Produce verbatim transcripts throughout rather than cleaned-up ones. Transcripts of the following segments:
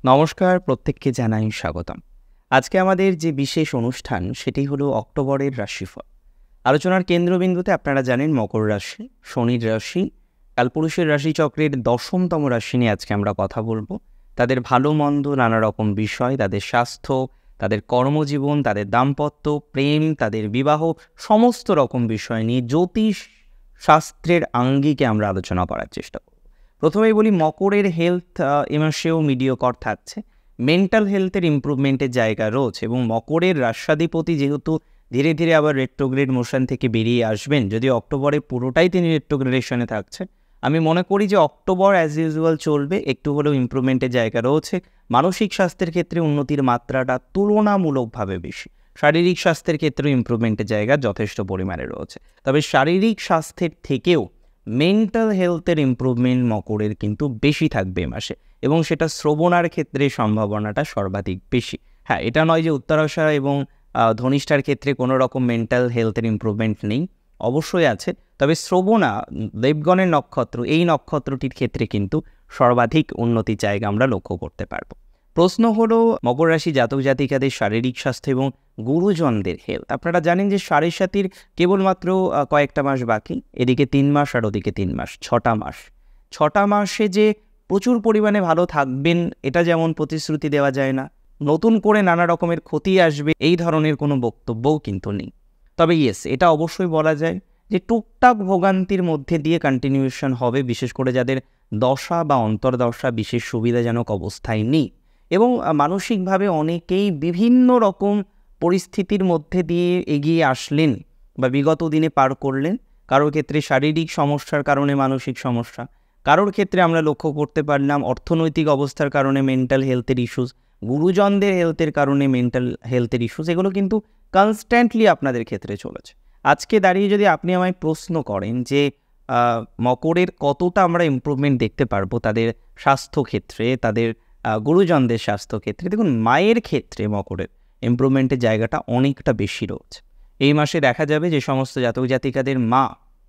নমস্কার, প্রত্যেককে জানাই স্বাগতম। আজকে আমাদের যে বিশেষ অনুষ্ঠান সেটি হলো অক্টোবরের রাশিফল। আলোচনার কেন্দ্রবিন্দুতে আপনারা জানেন মকর রাশি, শনির রাশি, কালপুরুষের রাশিচক্রের দশমতম রাশি নিয়ে আজকে আমরা কথা বলবো। তাদের ভালো মন্দ নানা রকম বিষয়, তাদের স্বাস্থ্য, তাদের কর্মজীবন, তাদের দাম্পত্য, প্রেম, তাদের বিবাহ, সমস্ত রকম বিষয় নিয়ে জ্যোতিষ শাস্ত্রের আঙ্গিকে আমরা আলোচনা করার চেষ্টা করব। প্রথমেই বলি, মকরের হেলথ এ মাসেও মিডিওকর থাকছে। মেন্টাল হেলথের ইমপ্রুভমেন্টের জায়গা রয়েছে এবং মকরের রাশাধিপতি যেহেতু ধীরে ধীরে আবার রেট্রোগ্রেড মোশন থেকে বেরিয়ে আসবেন, যদি অক্টোবরে পুরোটাই তিনি রেট্রোগ্রেডেশনে থাকছে, আমি মনে করি যে অক্টোবর অ্যাজ ইউজুয়াল চলবে, একটু হলেও ইমপ্রুভমেন্টের জায়গা রয়েছে। মানসিক স্বাস্থ্যের ক্ষেত্রে উন্নতির মাত্রাটা তুলনামূলকভাবে বেশি, শারীরিক স্বাস্থ্যের ক্ষেত্রেও ইমপ্রুভমেন্টের জায়গা যথেষ্ট পরিমাণে রয়েছে। তবে শারীরিক স্বাস্থ্যের থেকেও মেন্টাল হেলথের ইমপ্রুভমেন্ট মকরের কিন্তু বেশি থাকবে এ মাসে, এবং সেটা শ্রবণার ক্ষেত্রে সম্ভাবনাটা সর্বাধিক বেশি। হ্যাঁ, এটা নয় যে উত্তরাষা এবং ধনিষ্ঠার ক্ষেত্রে কোনো রকম মেন্টাল হেলথের ইমপ্রুভমেন্ট নেই, অবশ্যই আছে। তবে শ্রবণা, দেবগণের নক্ষত্র, এই নক্ষত্রটির ক্ষেত্রে কিন্তু সর্বাধিক উন্নতির জায়গা আমরা লক্ষ্য করতে পারবো। প্রশ্ন হলো, মকর রাশি জাতক জাতিকাদের শারীরিক স্বাস্থ্য এবং গুরুজনদের হেলথ। আপনারা জানেন যে সাড়ে সাতির কেবলমাত্র কয়েকটা মাস বাকি, এদিকে তিন মাস আর ওদিকে তিন মাস, ছটা মাস। ছটা মাসে যে প্রচুর পরিমাণে ভালো থাকবেন এটা যেমন প্রতিশ্রুতি দেওয়া যায় না, নতুন করে নানা রকমের ক্ষতি আসবে এই ধরনের কোনো বক্তব্যও কিন্তু নেই। তবে ইয়েস, এটা অবশ্যই বলা যায় যে টুকটাক ভোগান্তির মধ্যে দিয়ে কন্টিনিউশন হবে, বিশেষ করে যাদের দশা বা অন্তর্দশা বিশেষ সুবিধাজনক অবস্থায় নেই, এবং মানসিকভাবে অনেকেই বিভিন্ন রকম পরিস্থিতির মধ্যে দিয়ে এগিয়ে আসলেন বা বিগত দিনে পার করলেন। কারোর ক্ষেত্রে শারীরিক সমস্যার কারণে মানসিক সমস্যা, কারোর ক্ষেত্রে আমরা লক্ষ্য করতে পারলাম অর্থনৈতিক অবস্থার কারণে মেন্টাল হেলথের ইস্যুস, গুরুজনদের হেলথের কারণে মেন্টাল হেলথের ইস্যুস, এগুলো কিন্তু কনস্ট্যান্টলি আপনাদের ক্ষেত্রে চলেছে। আজকে দাঁড়িয়ে যদি আপনি আমায় প্রশ্ন করেন যে মকরের কতটা আমরা ইমপ্রুভমেন্ট দেখতে পারবো তাদের স্বাস্থ্য ক্ষেত্রে, তাদের গুরুজনদের স্বাস্থ্য ক্ষেত্রে, দেখুন মায়ের ক্ষেত্রে মকরের ইমপ্রুভমেন্টের জায়গাটা অনেকটা বেশি রয়েছে। এই মাসে দেখা যাবে যে সমস্ত জাতক জাতিকাদের মা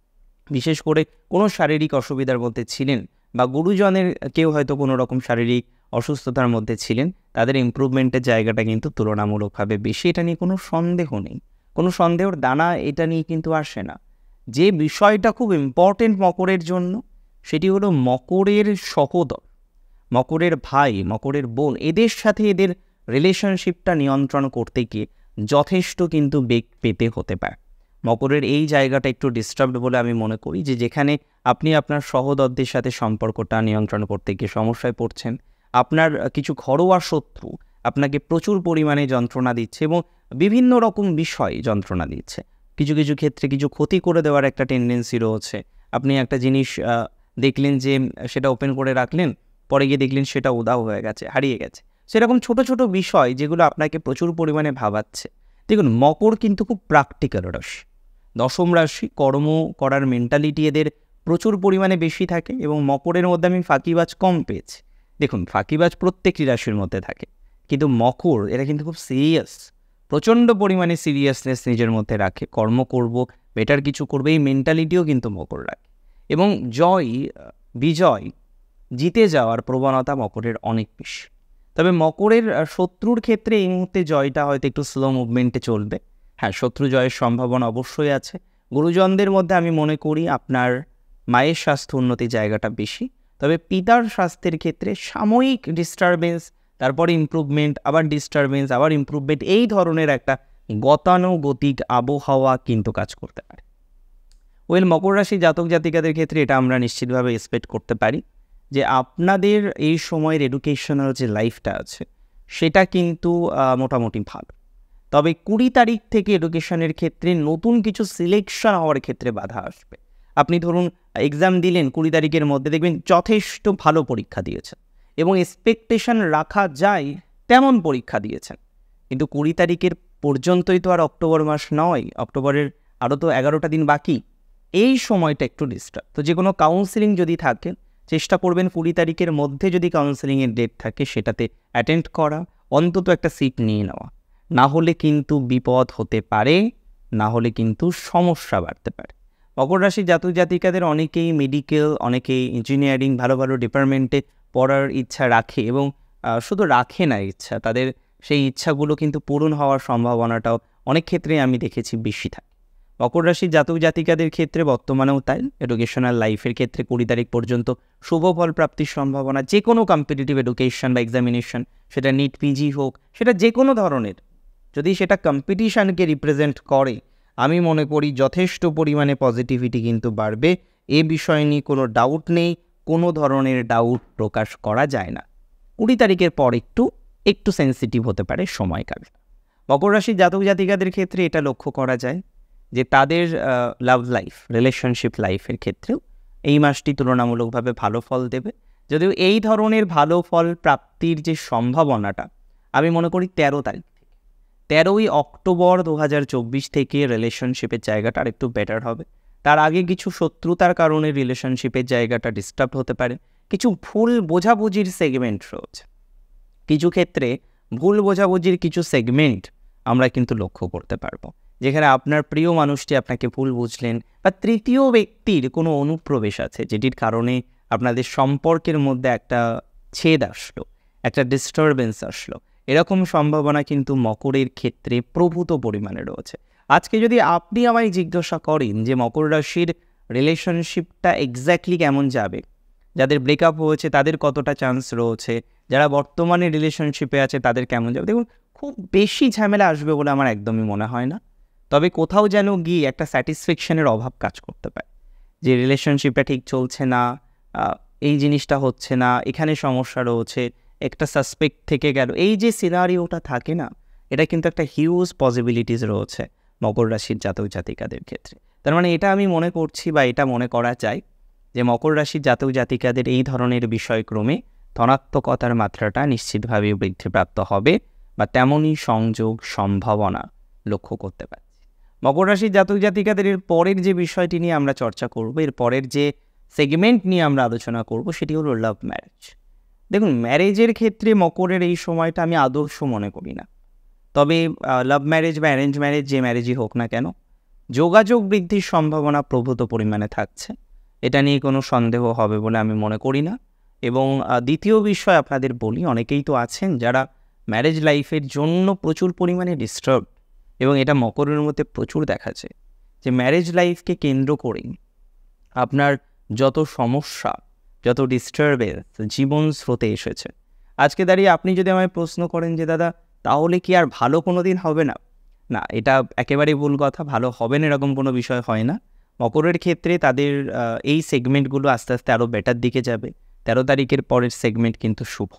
বিশেষ করে কোনো শারীরিক অসুবিধার মধ্যে ছিলেন বা গুরুজনের কেউ হয়তো কোনো রকম শারীরিক অসুস্থতার মধ্যে ছিলেন, তাদের ইমপ্রুভমেন্টের জায়গাটা কিন্তু তুলনামূলকভাবে বেশি। এটা নিয়ে কোনো সন্দেহ নেই, কোনো সন্দেহর দানা এটা নিয়ে কিন্তু আসে না। যে বিষয়টা খুব ইম্পর্টেন্ট মকরের জন্য সেটি হলো মকরের সহোদর, মকরের ভাই, মকরের বোন, এদের সাথে এদের রিলেশনশিপটা নিয়ন্ত্রণ করতে গিয়ে যথেষ্ট কিন্তু বেগ পেতে হতে পারে। মকরের এই জায়গাটা একটু ডিস্টার্বড বলে আমি মনে করি, যে যেখানে আপনি আপনার সহোদরদের সাথে সম্পর্কটা নিয়ন্ত্রণ করতে গিয়ে সমস্যায় পড়ছেন, আপনার কিছু ঘরোয়া শত্রু আপনাকে প্রচুর পরিমাণে যন্ত্রণা দিচ্ছে এবং বিভিন্ন রকম বিষয় যন্ত্রণা দিচ্ছে। কিছু কিছু ক্ষেত্রে কিছু ক্ষতি করে দেওয়ার একটা টেন্ডেন্সি রয়েছে। আপনি একটা জিনিস দেখলেন যে সেটা ওপেন করে রাখলেন, পরে গিয়ে দেখলেন সেটা উধাও হয়ে গেছে, হারিয়ে গেছে। সেরকম ছোট ছোট বিষয় যেগুলো আপনাকে প্রচুর পরিমাণে ভাবাচ্ছে। দেখুন, মকর কিন্তু খুব প্র্যাকটিক্যাল রাশি, দশম রাশি, কর্ম করার মেন্টালিটি এদের প্রচুর পরিমাণে বেশি থাকে, এবং মকরের মধ্যে আমি ফাঁকিবাজ কম পেয়েছি। দেখুন, ফাঁকিবাজ প্রত্যেকটি রাশির মধ্যে থাকে, কিন্তু মকর এরা কিন্তু খুব সিরিয়াস, প্রচণ্ড পরিমাণে সিরিয়াসনেস নিজের মধ্যে রাখে। কর্ম করব, বেটার কিছু করবে, এই মেন্টালিটিও কিন্তু মকর রাখে, এবং জয়, বিজয়, জিতে যাওয়ার প্রবণতা মকরের অনেক বেশি। তবে মকরের শত্রুর ক্ষেত্রে এই মুহূর্তে জয়টা হয়তো একটু স্লো মুভমেন্টে চলবে। হ্যাঁ, শত্রু জয়ের সম্ভাবনা অবশ্যই আছে। গুরুজনদের মধ্যে আমি মনে করি আপনার মায়ের স্বাস্থ্য উন্নতির জায়গাটা বেশি, তবে পিতার স্বাস্থ্যের ক্ষেত্রে সাময়িক ডিস্টারবেন্স, তারপরে ইমপ্রুভমেন্ট, আবার ডিস্টারবেন্স, আবার ইমপ্রুভমেন্ট, এই ধরনের একটা গতানুগতিক আবহাওয়া কিন্তু কাজ করতে পারে। ওয়েল, মকর রাশি জাতক জাতিকাদের ক্ষেত্রে এটা আমরা নিশ্চিতভাবে এক্সপেক্ট করতে পারি যে আপনাদের এই সময়ের এডুকেশনাল যে লাইফটা আছে সেটা কিন্তু মোটামুটি ভালো। তবে কুড়ি তারিখ থেকে এডুকেশনের ক্ষেত্রে নতুন কিছু সিলেকশন হওয়ার ক্ষেত্রে বাধা আসবে। আপনি ধরুন এক্সাম দিলেন, কুড়ি তারিখের মধ্যে দেখবেন যথেষ্ট ভালো পরীক্ষা দিয়েছেন এবং এক্সপেকটেশন রাখা যায় তেমন পরীক্ষা দিয়েছেন, কিন্তু কুড়ি তারিখের পর্যন্তই তো আর অক্টোবর মাস নয়, অক্টোবরের আরও তো এগারোটা দিন বাকি। এই সময়টা একটু ডিস্টার্ব। তো যে কোনো কাউন্সেলিং যদি থাকে, চেষ্টা করবেন কুড়ি তারিখের মধ্যে যদি কাউন্সেলিংয়ের ডেট থাকে সেটাতে অ্যাটেন্ড করা, অন্তত একটা সিট নিয়ে নেওয়া। না হলে কিন্তু বিপদ হতে পারে, না হলে কিন্তু সমস্যা বাড়তে পারে। মকর রাশি জাতক জাতিকাদের অনেকেই মেডিকেল, অনেকেই ইঞ্জিনিয়ারিং, ভালো ভালো ডিপার্টমেন্টে পড়ার ইচ্ছা রাখে এবং শুধু রাখে না ইচ্ছা, তাদের সেই ইচ্ছাগুলো কিন্তু পূরণ হওয়ার সম্ভাবনাটাও অনেক ক্ষেত্রেই আমি দেখেছি বেশি থাকে। মকর রাশির জাতক জাতিকাদের ক্ষেত্রে বর্তমানেও তাই। এডুকেশনাল লাইফের ক্ষেত্রে কুড়ি তারিখ পর্যন্ত শুভ ফল প্রাপ্তির সম্ভাবনা। যে কোনো কম্পিটিটিভ এডুকেশন বা এক্সামিনেশন, সেটা নিট পিজি হোক, সেটা যে কোনো ধরনের, যদি সেটা কম্পিটিশানকে রিপ্রেজেন্ট করে, আমি মনে করি যথেষ্ট পরিমাণে পজিটিভিটি কিন্তু বাড়বে। এ বিষয় নিয়ে কোনো ডাউট নেই, কোনো ধরনের ডাউট প্রকাশ করা যায় না। কুড়ি তারিখের পর একটু একটু সেন্সিটিভ হতে পারে সময়কাল। মকর রাশির জাতক জাতিকাদের ক্ষেত্রে এটা লক্ষ্য করা যায় যে তাদের লাভ লাইফ, রিলেশনশিপ লাইফের ক্ষেত্রেও এই মাসটি তুলনামূলকভাবে ভালো ফল দেবে। যদিও এই ধরনের ভালো ফল প্রাপ্তির যে সম্ভাবনাটা, আমি মনে করি তেরো তারিখ থেকে তেরোই অক্টোবর দু হাজার চব্বিশ থেকে রিলেশনশিপের জায়গাটা আরেকটু বেটার হবে। তার আগে কিছু শত্রুতার কারণে রিলেশনশিপের জায়গাটা ডিস্টার্ব হতে পারে। কিছু ভুল বোঝাবুঝির সেগমেন্ট রয়েছে, কিছু ক্ষেত্রে ভুল বোঝাবুঝির কিছু সেগমেন্ট আমরা কিন্তু লক্ষ্য করতে পারবো, যেখানে আপনার প্রিয় মানুষটি আপনাকে ভুল বুঝলেন, বা তৃতীয় ব্যক্তির কোনো অনুপ্রবেশ আছে যেটির কারণে আপনাদের সম্পর্কের মধ্যে একটা ছেদ আসলো, একটা ডিস্টারবেন্স আসলো। এরকম সম্ভাবনা কিন্তু মকরের ক্ষেত্রে প্রভূত পরিমাণে রয়েছে। আজকে যদি আপনি আমায় জিজ্ঞাসা করেন যে মকর রাশির রিলেশনশিপটা এক্স্যাক্টলি কেমন যাবে, যাদের ব্রেকআপ হয়েছে তাদের কতটা চান্স রয়েছে, যারা বর্তমানে রিলেশনশিপে আছে তাদের কেমন যাবে, দেখুন খুব বেশি ঝামেলা আসবে বলে আমার একদমই মনে হয় না। তবে কোথাও যেন গিয়ে একটা স্যাটিসফ্যাকশনের অভাব কাজ করতে পারে, যে রিলেশনশিপটা ঠিক চলছে না, এই জিনিসটা হচ্ছে না, এখানে সমস্যা রয়েছে, একটা সাসপেক্ট থেকে গেল, এই যে সিনারিওটা থাকে না, এটা কিন্তু একটা হিউজ পসিবিলিটিস রয়েছে মকর রাশির জাতক জাতিকাদের ক্ষেত্রে। তার মানে এটা আমি মনে করছি বা এটা মনে করা যায় যে মকর রাশির জাতক জাতিকাদের এই ধরনের বিষয়ক্রমে ধনাত্মকতার মাত্রাটা নিশ্চিতভাবে বৃদ্ধিপ্রাপ্ত হবে, বা তেমনই সংযোগ সম্ভাবনা লক্ষ্য করতে পারছি। মকর রাশির জাতক জাতিকাদের এর পরের যে বিষয়টি নিয়ে আমরা চর্চা করব, এর পরের যে সেগমেন্ট নিয়ে আমরা আলোচনা করব, সেটি হলো লাভ ম্যারেজ। দেখুন, ম্যারেজের ক্ষেত্রে মকরের এই সময়টা আমি আদর্শ মনে করি না। তবে লাভ ম্যারেজ বা অ্যারেঞ্জ ম্যারেজ, যে ম্যারেজই হোক না কেন, যোগাযোগ বৃদ্ধির সম্ভাবনা প্রভূত পরিমাণে থাকছে, এটা নিয়ে কোনো সন্দেহ হবে বলে আমি মনে করি না। এবং দ্বিতীয় বিষয় আপনাদের বলি, অনেকেই তো আছেন যারা ম্যারেজ লাইফের জন্য প্রচুর পরিমাণে ডিস্টার্ব, এবং এটা মকরের মধ্যে প্রচুর দেখাচ্ছে যে ম্যারেজ লাইফকে কেন্দ্র করেই আপনার যত সমস্যা, যত ডিস্টারবেন্স জীবন স্রোতে এসেছে। আজকে দাঁড়িয়ে আপনি যদি আমায় প্রশ্ন করেন যে দাদা তাহলে কি আর ভালো কোনো দিন হবে না, না, এটা একেবারেই ভুল কথা। ভালো হবে না এরকম কোনো বিষয় হয় না। মকরের ক্ষেত্রে তাদের এই সেগমেন্টগুলো আস্তে আস্তে আরও বেটার দিকে যাবে। তেরো তারিখের পরের সেগমেন্ট কিন্তু শুভ,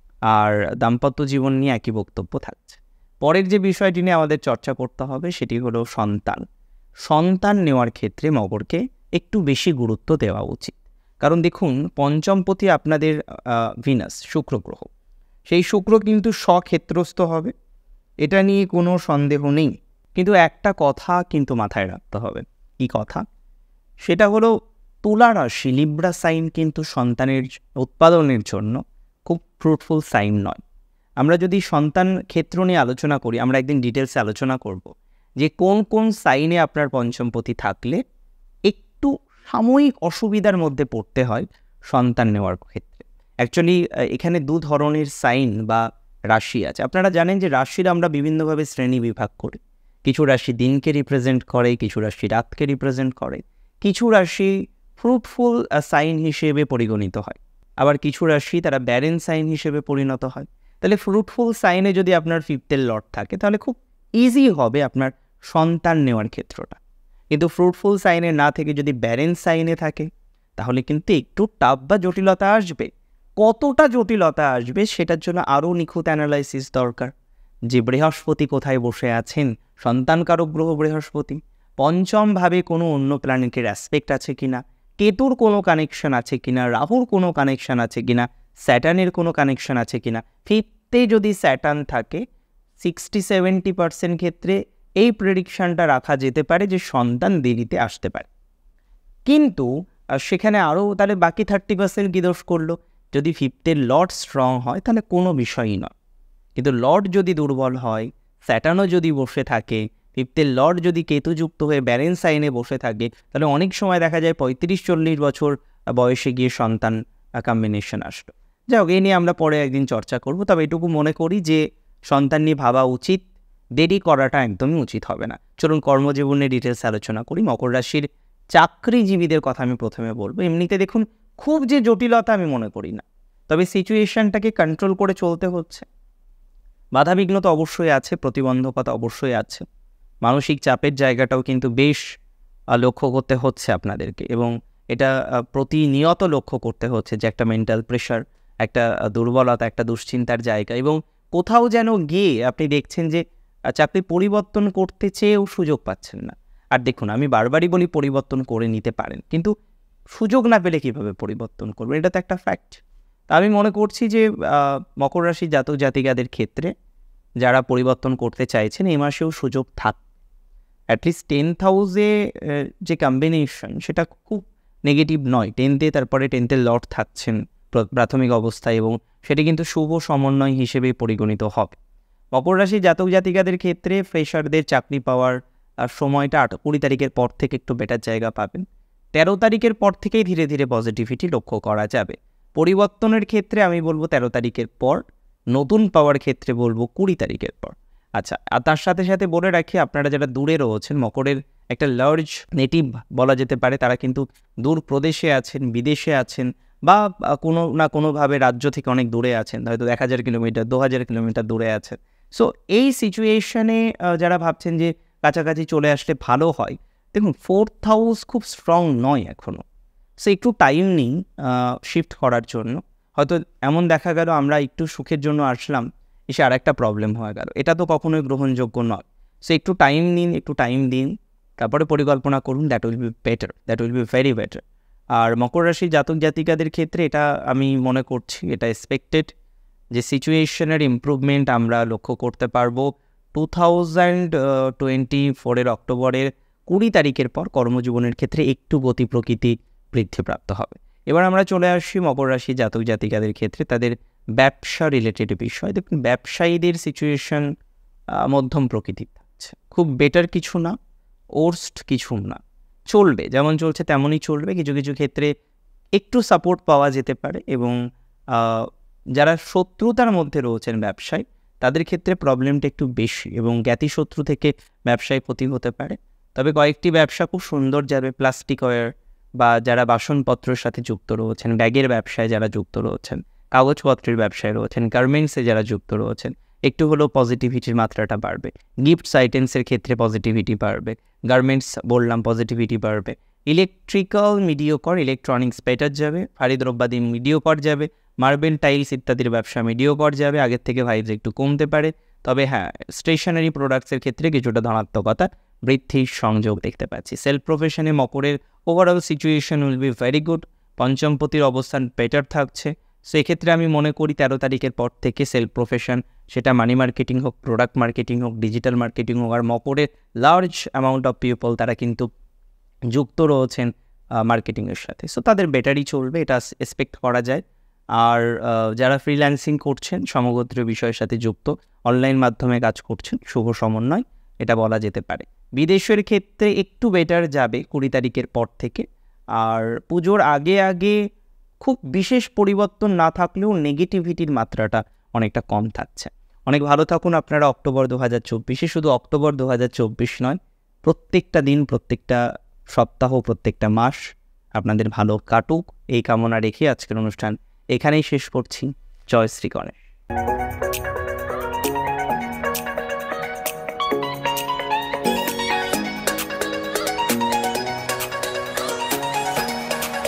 আর দাম্পত্য জীবন নিয়ে একই বক্তব্য থাকছে। পরের যে বিষয়টি নিয়ে আমাদের চর্চা করতে হবে সেটি হলো সন্তান। সন্তান নেওয়ার ক্ষেত্রে মকরকে একটু বেশি গুরুত্ব দেওয়া উচিত। কারণ দেখুন, পঞ্চমপতি আপনাদের ভিনাস, শুক্র গ্রহ, সেই শুক্র কিন্তু স্বক্ষেত্রস্থ হবে, এটা নিয়ে কোনো সন্দেহ নেই। কিন্তু একটা কথা কিন্তু মাথায় রাখতে হবে। কি কথা? সেটা হলো তুলা রাশি, লিব্রা সাইন কিন্তু সন্তানের উৎপাদনের জন্য খুব ফ্রুটফুল সাইন নয়। আমরা যদি সন্তান ক্ষেত্র নিয়ে আলোচনা করি, আমরা একদিন ডিটেলসে আলোচনা করব যে কোন কোন সাইনে আপনার পঞ্চমপতি থাকলে একটু সাময়িক অসুবিধার মধ্যে পড়তে হয় সন্তান নেওয়ার ক্ষেত্রে। অ্যাকচুয়ালি এখানে দু ধরনের সাইন বা রাশি আছে। আপনারা জানেন যে রাশির আমরা বিভিন্নভাবে শ্রেণী বিভাগ করি। কিছু রাশি দিনকে রিপ্রেজেন্ট করে, কিছু রাশি রাতকে রিপ্রেজেন্ট করে, কিছু রাশি ফ্রুটফুল সাইন হিসেবে পরিগণিত হয়, আবার কিছু রাশি তারা ব্যারেন সাইন হিসেবে পরিণত হয়। তাহলে ফ্রুটফুল সাইনে যদি আপনার ফিফথের লর্ড থাকে তাহলে খুব ইজি হবে আপনার সন্তান নেওয়ার ক্ষেত্রটা। কিন্তু ফ্রুটফুল সাইনে না থেকে যদি ব্যারেন সাইনে থাকে তাহলে কিন্তু একটু টাফ বা জটিলতা আসবে। কতটা জটিলতা আসবে সেটার জন্য আরও নিখুঁত অ্যানালাইসিস দরকার। যে বৃহস্পতি কোথায় বসে আছেন, সন্তানকারক গ্রহ বৃহস্পতি, পঞ্চমভাবে কোনো অন্য প্ল্যানেটের অ্যাসপেক্ট আছে কিনা, কেতুর কোনো কানেকশন আছে কিনা, রাহুর কোনো কানেকশন আছে কিনা, স্যাটার্নের কোনো কানেকশন আছে কিনা। ফিফথে যদি স্যাটার্ন থাকে, সিক্সটি সেভেন্টি পার্সেন্ট ক্ষেত্রে এই প্রেডিকশানটা রাখা যেতে পারে যে সন্তান দেরিতে আসতে পারে। কিন্তু সেখানে আরও তাহলে বাকি থার্টি পার্সেন্ট কী দোষ করলো? যদি ফিফথের লর্ড স্ট্রং হয় তাহলে কোনো বিষয়ই নয়। কিন্তু লর্ড যদি দুর্বল হয়, স্যাটার্নও যদি বসে থাকে, ফিফথের লর্ড যদি কেতুযুক্ত হয়ে ব্যারেন সাইনে বসে থাকে, তাহলে অনেক সময় দেখা যায় পঁয়ত্রিশ চল্লিশ বছর বয়সে গিয়ে সন্তান কম্বিনেশন আসলো। যাই হোক, এই নিয়ে আমরা পরে একদিন চর্চা করব। তবে এটুকু মনে করি যে সন্তান নিয়ে ভাবা উচিত, দেরি করাটা একদমই উচিত হবে না। চলুন কর্মজীবনের ডিটেলস আলোচনা করি। মকর রাশির চাকরিজীবীদের কথা আমি প্রথমে বলবো। এমনিতে দেখুন, খুব যে জটিলতা আমি মনে করি না, তবে সিচুয়েশনটাকে কন্ট্রোল করে চলতে হচ্ছে। বাধাবিঘ্ন তো অবশ্যই আছে, প্রতিবন্ধকতা অবশ্যই আছে, মানসিক চাপের জায়গাটাও কিন্তু বেশ লক্ষ্য করতে হচ্ছে আপনাদেরকে, এবং এটা প্রতিনিয়ত লক্ষ্য করতে হচ্ছে যে একটা মেন্টাল প্রেশার, একটা দুর্বলতা, একটা দুশ্চিন্তার জায়গা, এবং কোথাও যেন গিয়ে আপনি দেখছেন যে চাকরি পরিবর্তন করতে চেয়েও সুযোগ পাচ্ছেন না। আর দেখুন, আমি বারবারই বলি পরিবর্তন করে নিতে পারেন, কিন্তু সুযোগ না পেলে কীভাবে পরিবর্তন করবেন, এটা তো একটা ফ্যাক্ট। তা আমি মনে করছি যে মকর রাশি জাতক জাতিকাদের ক্ষেত্রে যারা পরিবর্তন করতে চাইছেন এই মাসেও সুযোগ থাক। অ্যাটলিস্ট টেন্থ হাউসে যে কম্বিনেশন সেটা খুব নেগেটিভ নয়। টেন্থে তারপরে টেন্থের লর্ড থাকছেন প্রাথমিক অবস্থায়, এবং সেটি কিন্তু শুভ সমন্বয় হিসেবেই পরিগণিত হবে। মকর রাশি জাতক জাতিকাদের ক্ষেত্রে ফ্রেশারদের চাকরি পাওয়ার সময়টা আট কুড়ি তারিখের পর থেকে একটু বেটার জায়গা পাবেন। তেরো তারিখের পর থেকেই ধীরে ধীরে পজিটিভিটি লক্ষ্য করা যাবে। পরিবর্তনের ক্ষেত্রে আমি বলবো তেরো তারিখের পর, নতুন পাওয়ার ক্ষেত্রে বলবো কুড়ি তারিখের পর। আচ্ছা, আর তার সাথে সাথে বলে রাখি, আপনারা যারা দূরে রয়েছেন, মকরের একটা লার্জ নেটিভ বলা যেতে পারে, তারা কিন্তু দূর প্রদেশে আছেন, বিদেশে আছেন, বা কোনো না কোনোভাবে রাজ্য থেকে অনেক দূরে আছেন, হয়তো এক হাজার কিলোমিটার দু হাজার কিলোমিটার দূরে আছেন। সো এই সিচুয়েশনে যারা ভাবছেন যে কাছাকাছি চলে আসলে ভালো হয়, দেখুন ফোর্থ হাউস খুব স্ট্রং নয় এখনও। সো একটু টাইম নিন শিফট করার জন্য। হয়তো এমন দেখা গেল আমরা একটু সুখের জন্য আসলাম, এসে আর একটা প্রবলেম হয়ে গেল, এটা তো কখনোই গ্রহণযোগ্য নয়। সো একটু টাইম নিন, একটু টাইম দিন, তারপরে পরিকল্পনা করুন। That will be better, that will be very better. আর মকর রাশি জাতক জাতিকাদের ক্ষেত্রে এটা আমি মনে করছি, এটা এক্সপেক্টেড যে সিচুয়েশনের ইমপ্রুভমেন্ট আমরা লক্ষ্য করতে পারবো টু থাউজেন্ড টোয়েন্টি ফোরের অক্টোবরের কুড়ি তারিখের পর। কর্মজীবনের ক্ষেত্রে একটু গতি প্রকৃতি বৃদ্ধিপ্রাপ্ত হবে। এবার আমরা চলে আসি মকর রাশি জাতক জাতিকাদের ক্ষেত্রে তাদের ব্যবসা রিলেটেড বিষয়। দেখুন, ব্যবসায়ীদের সিচুয়েশন মধ্যম প্রকৃতির থাকছে, খুব বেটার কিছু না, ওর্স্ট কিছু না, চলবে, যেমন চলছে তেমনই চলবে। কিছু কিছু ক্ষেত্রে একটু সাপোর্ট পাওয়া যেতে পারে, এবং যারা শত্রুতার মধ্যে রয়েছেন ব্যবসায়, তাদের ক্ষেত্রে প্রবলেমটা একটু বেশি, এবং জ্ঞাতি শত্রু থেকে ব্যবসায় ক্ষতি হতে পারে। তবে কয়েকটি ব্যবসা খুব সুন্দর যাবে, প্লাস্টিক ওয়্যার বা যারা বাসনপত্রের সাথে যুক্ত রয়েছেন, ব্যাগের ব্যবসায় যারা যুক্ত রয়েছেন, কাগজপত্রের ব্যবসায় রয়েছেন, গার্মেন্টসে যারা যুক্ত রয়েছেন, একটু হলেও পজিটিভিটির মাত্রাটা বাড়বে। গিফটস আইটেমসের ক্ষেত্রে পজিটিভিটি বাড়বে, গার্মেন্টস বললাম পজিটিভিটি বাড়বে। ইলেকট্রিক্যাল মিডিওকর, ইলেকট্রনিক্স বেটার যাবে, ভারী দ্রব্যাদি মিডিওকর যাবে, মার্বেল টাইলস ইত্যাদির ব্যবসা মিডিওকর যাবে, আগের থেকে ভাইবস একটু কমতে পারে। তবে হ্যাঁ, স্টেশনারি প্রোডাক্টসের ক্ষেত্রে কিছুটা ধনাত্মকতা বৃদ্ধির সংযোগ দেখতে পাচ্ছি। সেলফ প্রফেশনে মকরের overall situation will be very good, পঞ্চমপতির অবস্থান বেটার থাকছে। সেক্ষেত্রে আমি মনে করি তেরো তারিখের পর থেকে সেলফ প্রফেশন, সেটা মানি মার্কেটিং হোক, প্রোডাক্ট মার্কেটিং হোক, ডিজিটাল মার্কেটিং হোক, আর মকরের লার্জ অ্যামাউন্ট অফ পিপল তারা কিন্তু যুক্ত রয়েছেন মার্কেটিংয়ের সাথে। সো তাদের বেটারই চলবে, এটা এক্সপেক্ট করা যায়। আর যারা ফ্রিল্যান্সিং করছেন, সমগোত্রীয় বিষয়ের সাথে যুক্ত, অনলাইন মাধ্যমে কাজ করছেন, শুভ সমন্বয় এটা বলা যেতে পারে। বিদেশের ক্ষেত্রে একটু বেটার যাবে কুড়ি তারিখের পর থেকে। আর পুজোর আগে আগে খুব বিশেষ পরিবর্তন না থাকলেও নেগেটিভিটির মাত্রাটা অনেকটা কম থাকছে। অনেক ভালো থাকুন আপনারা অক্টোবর দু হাজার চব্বিশে। শুধু অক্টোবর দু হাজার চব্বিশ নয়, প্রত্যেকটা দিন, প্রত্যেকটা সপ্তাহ, প্রত্যেকটা মাস আপনাদের ভালো কাটুক, এই কামনা রেখে আজকের অনুষ্ঠান এখানেই শেষ করছি। জয় শ্রী গণেশ।